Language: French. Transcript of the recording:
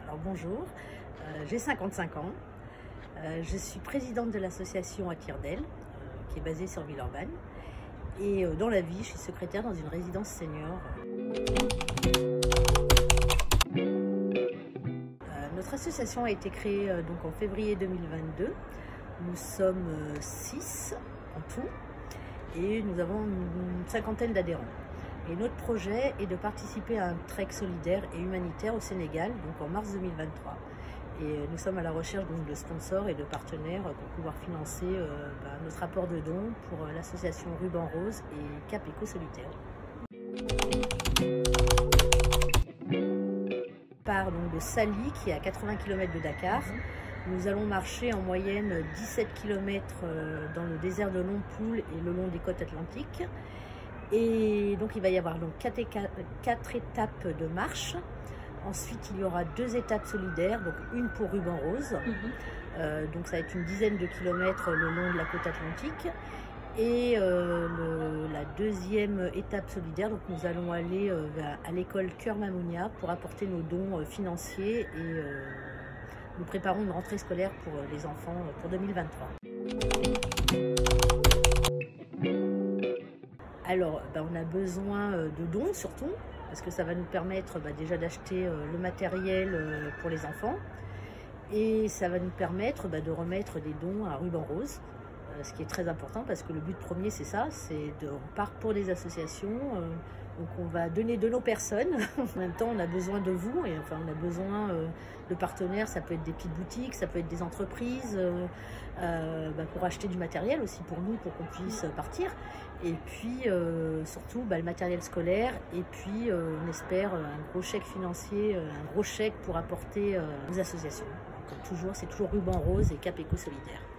Alors bonjour, j'ai 55 ans, je suis présidente de l'association à Tire-d'Aile, qui est basée sur Villeurbanne, et dans la vie je suis secrétaire dans une résidence senior. Notre association a été créée donc en février 2022, nous sommes 6 en tout et nous avons une cinquantaine d'adhérents. Et notre projet est de participer à un trek solidaire et humanitaire au Sénégal, donc en mars 2023. Et nous sommes à la recherche donc, de sponsors et de partenaires pour pouvoir financer notre apport de dons pour l'association Ruban Rose et Cap Éco Solitaire. On part donc de Sali, qui est à 80 km de Dakar. Nous allons marcher en moyenne 17 km dans le désert de Lompoul et le long des côtes atlantiques. Et donc il va y avoir donc 4 étapes de marche. Ensuite il y aura 2 étapes solidaires, donc une pour Ruban Rose. Donc ça va être une dizaine de kilomètres le long de la côte atlantique. Et la deuxième étape solidaire, donc nous allons aller à l'école Cœur Mamounia pour apporter nos dons financiers et nous préparons une rentrée scolaire pour les enfants pour 2023. Alors, on a besoin de dons surtout, parce que ça va nous permettre déjà d'acheter le matériel pour les enfants. Et ça va nous permettre de remettre des dons à Ruban Rose, ce qui est très important parce que le but premier c'est ça, on part pour des associations, donc on va donner de nos personnes. En même temps on a besoin de vous, et enfin on a besoin de partenaires, ça peut être des petites boutiques, ça peut être des entreprises, pour acheter du matériel aussi pour nous, pour qu'on puisse partir. Et puis surtout le matériel scolaire, et puis on espère un gros chèque financier, un gros chèque pour apporter aux associations. Comme toujours, c'est toujours Ruban Rose et Cap Éco Solidaire.